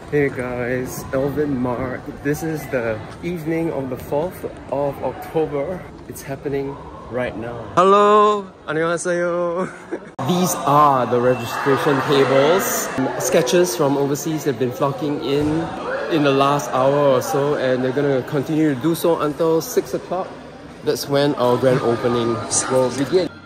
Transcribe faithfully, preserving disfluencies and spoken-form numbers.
Hey guys, Alvin, Mark. This is the evening of the fourth of October. It's happening right now. Hello! 안녕하세요! These are the registration tables. Sketches from overseas have been flocking in in the last hour or so, and they're gonna continue to do so until six o'clock. That's when our grand opening will begin.